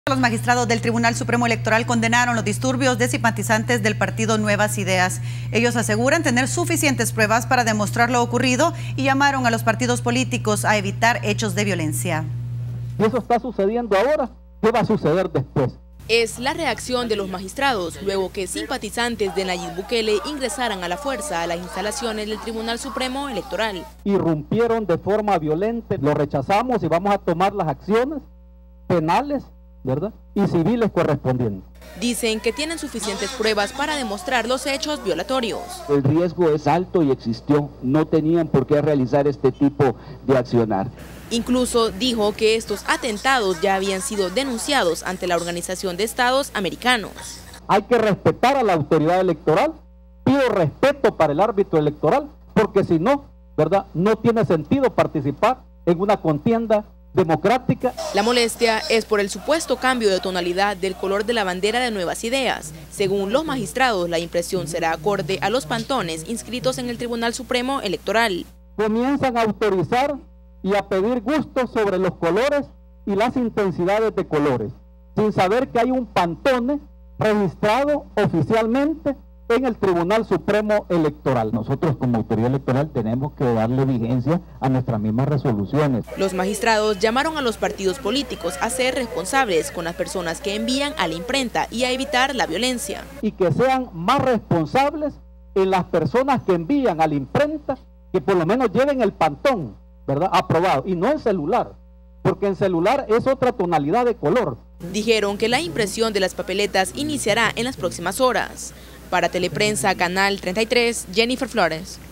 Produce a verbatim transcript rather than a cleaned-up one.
Los magistrados del Tribunal Supremo Electoral condenaron los disturbios de simpatizantes del partido Nuevas Ideas. Ellos aseguran tener suficientes pruebas para demostrar lo ocurrido y llamaron a los partidos políticos a evitar hechos de violencia. Y eso está sucediendo ahora. ¿Qué va a suceder después? Es la reacción de los magistrados luego que simpatizantes de Nayib Bukele ingresaran a la fuerza a las instalaciones del Tribunal Supremo Electoral. Irrumpieron de forma violenta, lo rechazamos y vamos a tomar las acciones penales, ¿verdad?, y civiles correspondientes. Dicen que tienen suficientes pruebas para demostrar los hechos violatorios. El riesgo es alto y existió, no tenían por qué realizar este tipo de accionar. Incluso dijo que estos atentados ya habían sido denunciados ante la Organización de Estados Americanos. Hay que respetar a la autoridad electoral, pido respeto para el árbitro electoral, porque si no, ¿verdad?, no tiene sentido participar en una contienda democrática. La molestia es por el supuesto cambio de tonalidad del color de la bandera de Nuevas Ideas. Según los magistrados, la impresión será acorde a los pantones inscritos en el Tribunal Supremo Electoral. Comienzan a autorizar y a pedir gustos sobre los colores y las intensidades de colores, sin saber que hay un pantone registrado oficialmente en el Tribunal Supremo Electoral. Nosotros como autoridad electoral tenemos que darle vigencia a nuestras mismas resoluciones. Los magistrados llamaron a los partidos políticos a ser responsables con las personas que envían a la imprenta y a evitar la violencia. Y que sean más responsables en las personas que envían a la imprenta, que por lo menos lleven el pantón, ¿verdad?, aprobado, y no el celular, porque en celular es otra tonalidad de color. Dijeron que la impresión de las papeletas iniciará en las próximas horas. Para Teleprensa, Canal treinta y tres, Jennifer Flores.